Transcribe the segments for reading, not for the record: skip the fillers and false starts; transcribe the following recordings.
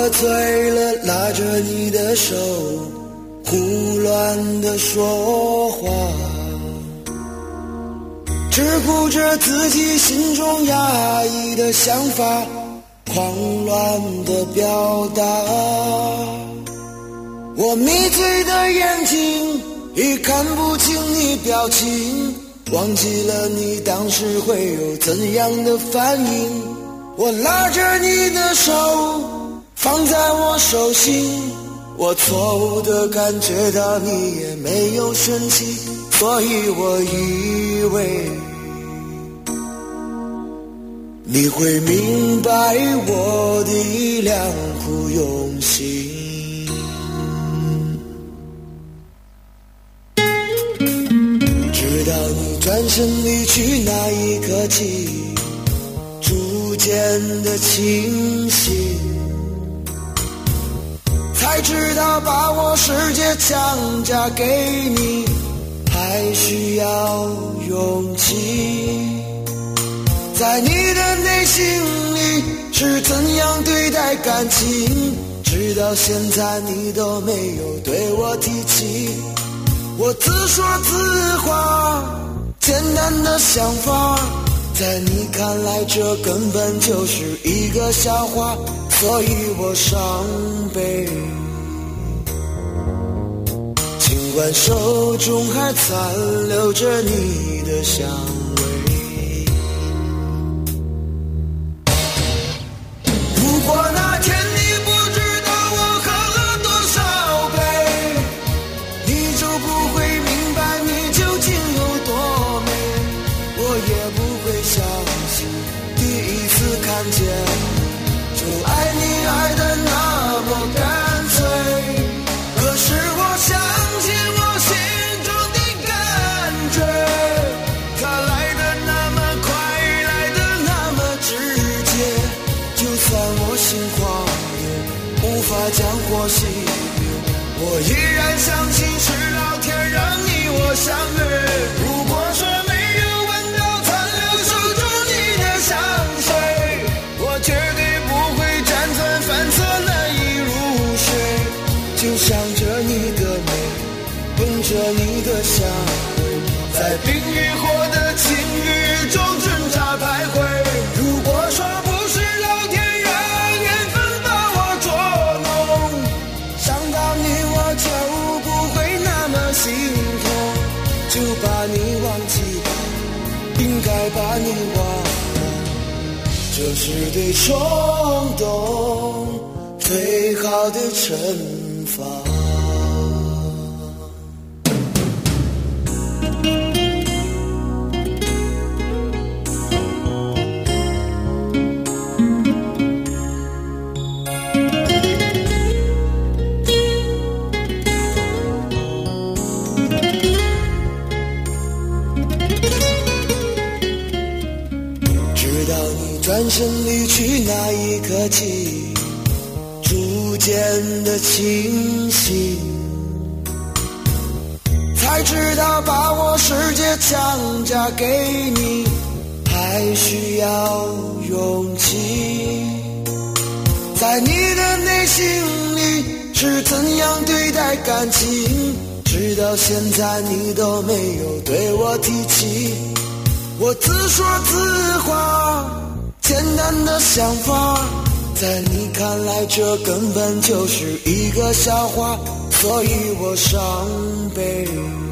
喝醉了，拉着你的手，胡乱地说话，只顾着自己心中压抑的想法，狂乱地表达。我迷醉的眼睛已看不清你表情，忘记了你当时会有怎样的反应。我拉着你的手放在我手心，我错误地感觉到你也没有生气，所以我以为你会明白我的良苦用心。直到你转身离去那一刻起，逐渐的清醒，才知道把我世界强加给你还需要勇气。在你的内心里是怎样对待感情，直到现在你都没有对我提起。我自说自话，简单的想法，在你看来这根本就是一个笑话，所以我伤悲。尽管手中还残留着你的香味，如果那天你不知道我喝了多少杯，你就不会明白你究竟有多美。我也不会相信第一次看见就爱你爱得那么干脆，可是我相信我心中的感觉，它来得那么快，来得那么直接，就算我心狂野，无法将火熄灭，我依然相信是老天让你我相约。如果说没有闻到残留手中你的香水，我绝对不会辗转反侧难以入睡，就想着你的美，闻着你的香味，在冰与火的情欲中挣扎徘徊。如果说不是老天让缘分把我捉弄，想到你我就不会那么心痛，就把你忘记吧，应该把你忘了，这是对冲动最好的惩罚。转身离去那一刻起，逐渐的清醒，才知道把我世界强加给你还需要勇气。在你的内心里是怎样对待感情，直到现在你都没有对我提起。我自说自话，简单的想法，在你看来这根本就是一个笑话，所以我伤悲。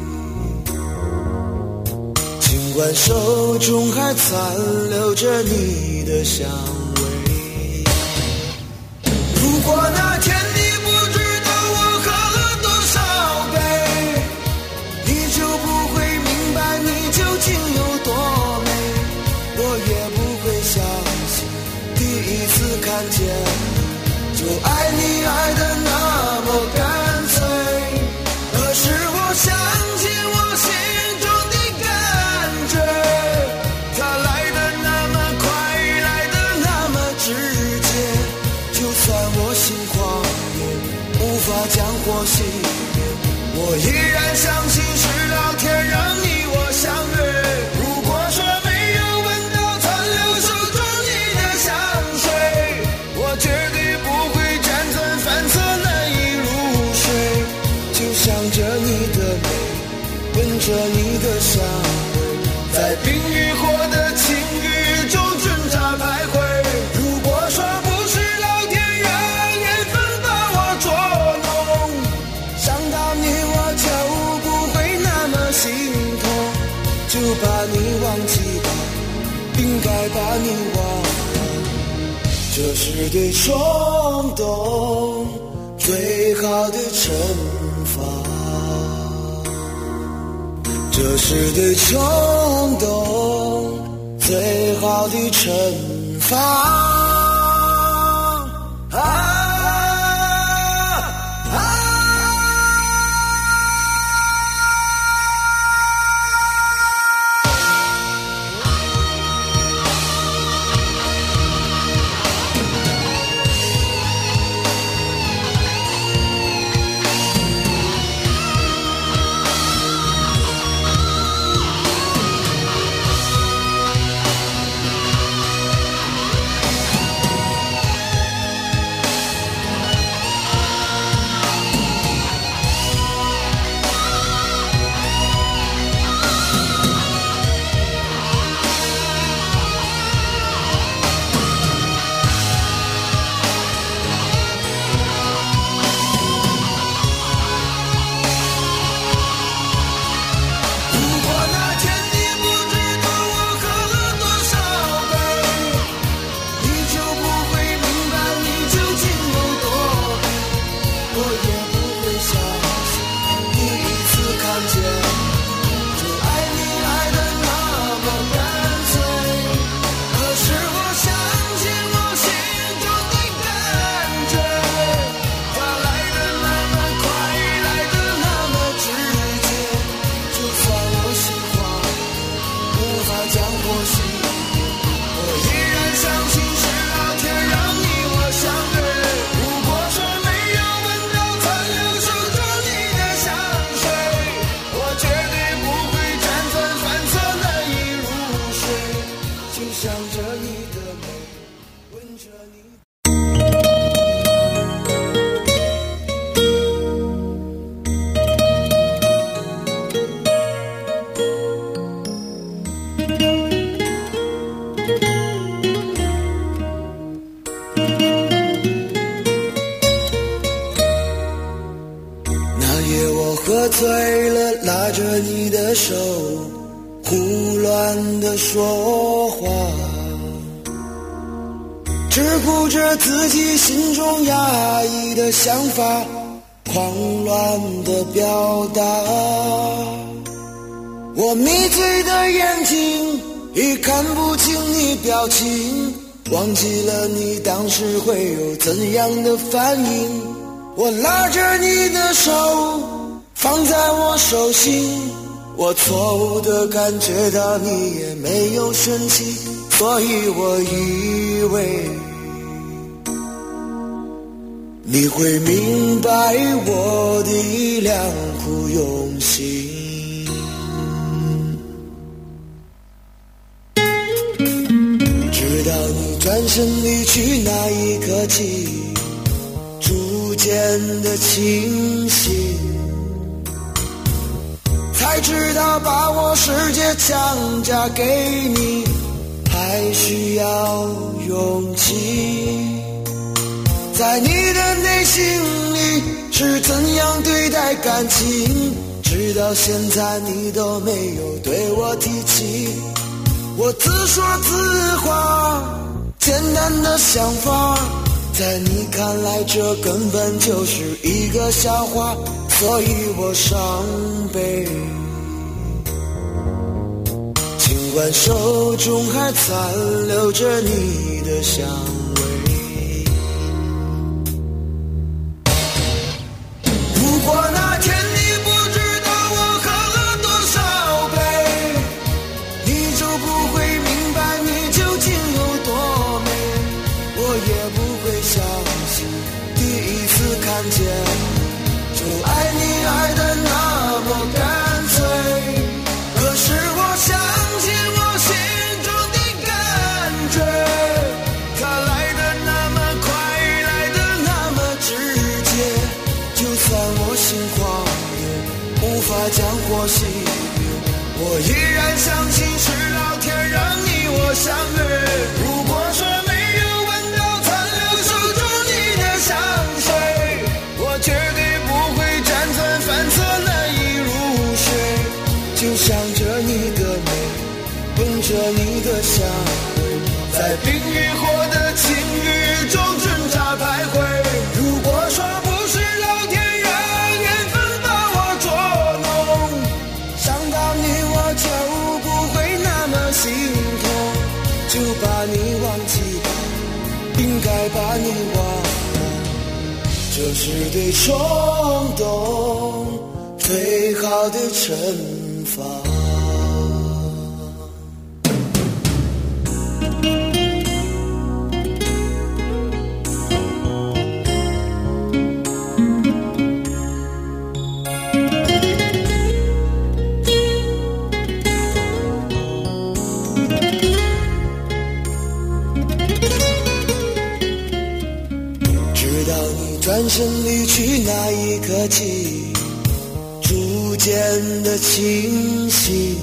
尽管手中还残留着你的香味，如果那天你不知道我喝了多少杯，你就不会明白你究竟有多美。我也不会相信第一次看见就爱你爱得那么干脆，可是我相信我心中的感觉，它来得那么快，来得那么直接，就算我心狂野，无法将火熄灭，我依然相信是老天让你我相约。如果说没有闻到残留手中你的香水，我绝对不会辗再把你忘了，这是对冲动最好的惩罚，这是对冲动最好的惩罚。喝醉了，拉着你的手，胡乱地说话，只顾着自己心中压抑的想法，狂乱地表达。我迷醉的眼睛已看不清你表情，忘记了你当时会有怎样的反应。我拉着你的手放在我手心，我错误地感觉到你也没有生气，所以我以为你会明白我的良苦用心。直到你转身离去那一刻起，逐渐的清醒，才知道把我世界强加给你还需要勇气。在你的内心里是怎样对待感情，直到现在你都没有对我提起。我自说自话，简单的想法，在你看来这根本就是一个笑话，所以我伤悲。尽管手中还残留着你的香味，如果那天你不知道我喝了多少杯，你就不会明白你究竟有多美。我也不会相信第一次看见就爱你爱得那么干脆，可是我相信我心中的感觉，它来得那么快，来得那么直接，就算我心狂野，无法将火熄灭，我依然相信是老天让你我相约。如果说没有闻到残留手中你的香水，我绝对不会辗转反侧难以入睡，就想着你的美，闻着你的香味， 在冰与火的情欲中挣扎徘徊。如果说不是老天让缘分把我捉弄，想到你我就不会那么心痛，就把你忘记吧，应该把你忘了，这是对冲动最好的惩罚。转身离去那一刻起，逐渐的清醒，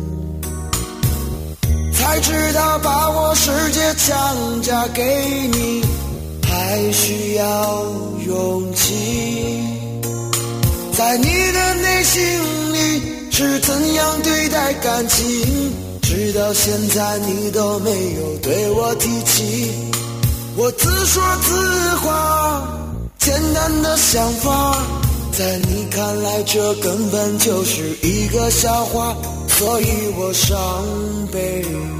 才知道把握世界强加给你还需要勇气。在你的内心里是怎样对待感情，直到现在你都没有对我提起。我自说自话，简单的想法，在你看来这根本就是一个笑话，所以我伤悲。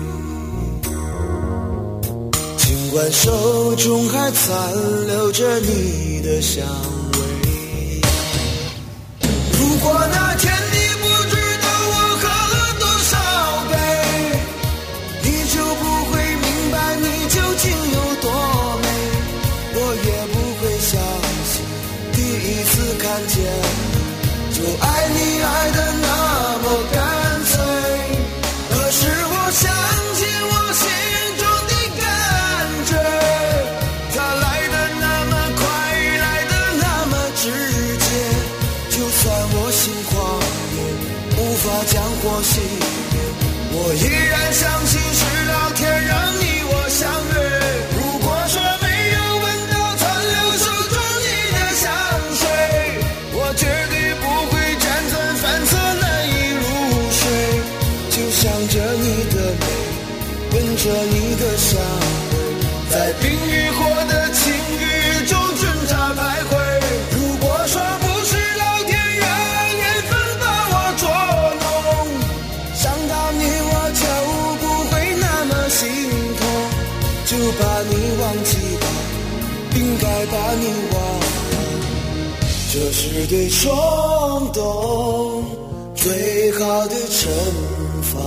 尽管手中还残留着你的香味，如果那天你不知道我喝了多少杯，你就不会明白你究竟有多美，我也不会相信第一次看见就爱你爱得那么干脆。可是我相信我心中的感觉，它来得那么快，来得那么直接，就算我心狂野，无法将火熄灭，我依然相信是老天让你我相约。如果说没有闻到残留手中你的香水，我绝对不会辗转反侧难以入睡，就想着你的美，闻着你的香味，在冰与火的情欲中挣扎徘徊。如果说不是老天让缘分把我捉弄，想到你我就不会那么心痛，就把你忘记吧，应该把你忘了，这是对冲动最好的惩罚，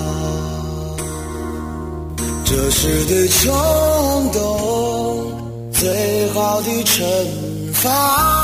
这是对冲动最好的惩罚。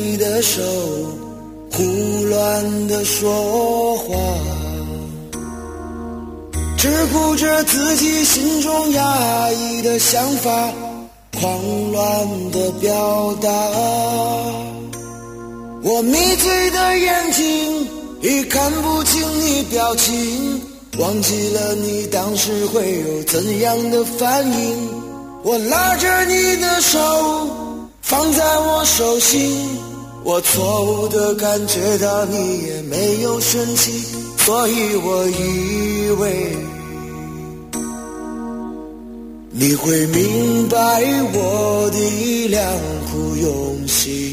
你的手，胡乱地说话，只顾着自己心中压抑的想法，狂乱地表达。我迷醉的眼睛已看不清你表情，忘记了你当时会有怎样的反应。我拉着你的手放在我手心，我错误地感觉到你也没有生气，所以我以为你会明白我的良苦用心。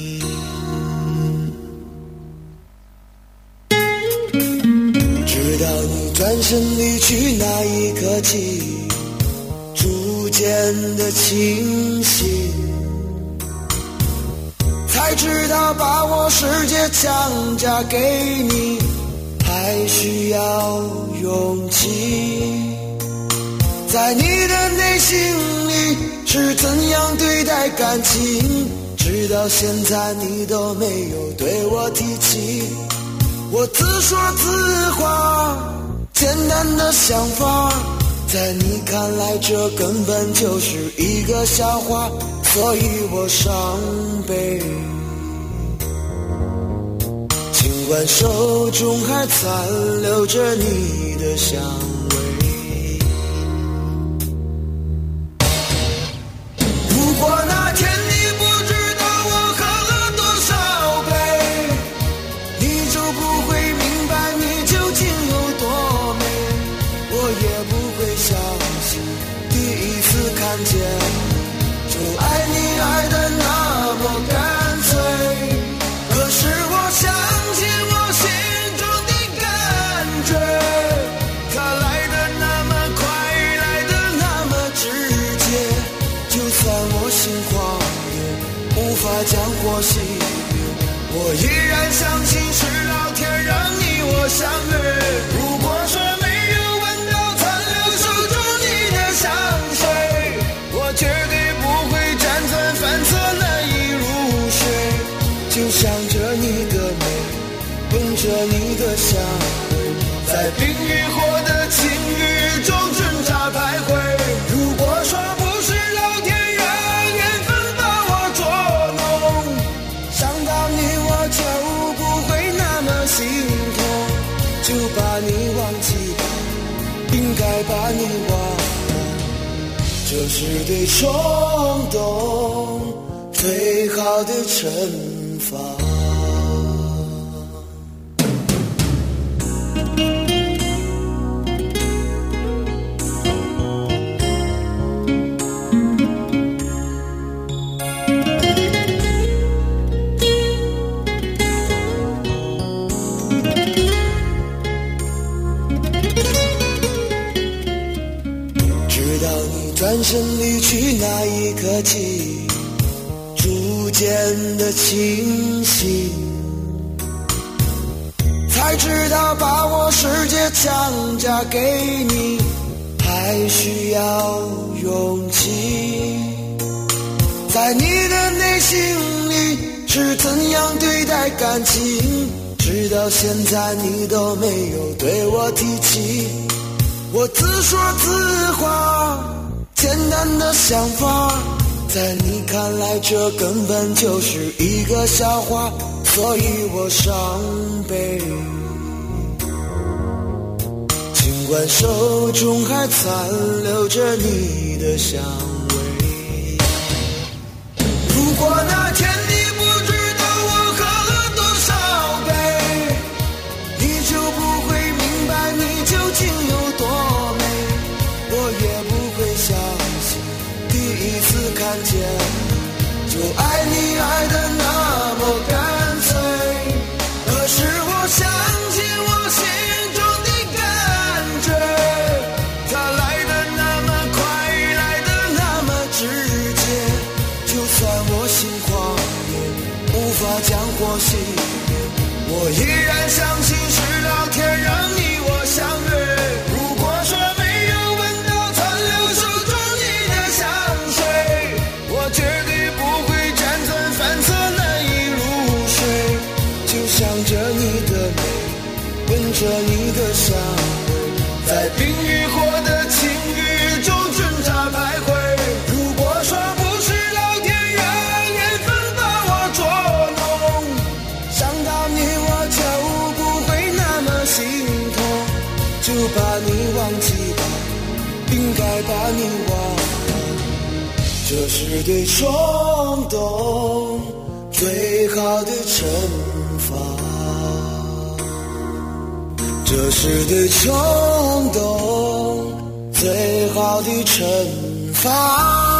直到你转身离去那一刻起，逐渐的清醒，才知道把我世界强加给你还需要勇气。在你的内心里是怎样对待感情，直到现在你都没有对我提起。我自说自话，简单的想法，在你看来这根本就是一个笑话，所以我伤悲。尽管手中还残留着你的香味，如果那天你不知道我喝了多少杯，你就不会明白你究竟有多美。我也不会相信第一次看见就爱你爱得那么干脆，可是我相信我心中的感觉，它来得那么快，来得那么直接，就算我心慌也无法将火熄灭，我依然相信是老天让你我相约。如果说没有闻到残留手中你的香水，我绝对不会辗转反侧难以入睡，就想着你的美，闻着你的香味，在冰与火的情欲中挣扎徘徊。如果说不是老天让缘分把我捉弄，想到你我就不会那么心痛，就把你忘记吧，应该把你忘了，这是对冲动最好的惩罚。直到你转身离去那一刻起，逐渐的清醒，才知道把我世界强加给你还需要勇气。在你的内心里是怎样对待感情，直到现在你都没有对我提起。我自说自话，简单的想法，在你看来这根本就是一个笑话，所以我伤悲。尽管手中还残留着你的香味，如果那天你不知道我喝了多少杯，你就不会明白你究竟有多美。我也不会相信第一次看见就爱你爱得那么干脆，可是我相信我心中的感觉，它来得那么快，来得那么直接，就算我心慌也无法将火熄灭，我依然相信是老天让你我相约。如果说没有闻到残留手中你的香水，我绝对不会辗转反侧难以入着你的香味，在冰与火的情欲中挣扎徘徊。如果说不是老天让缘分把我捉弄，想到你我就不会那么心痛，就把你忘记吧，应该把你忘了，这是对冲动最好的惩罚，这是对冲动最好的惩罚。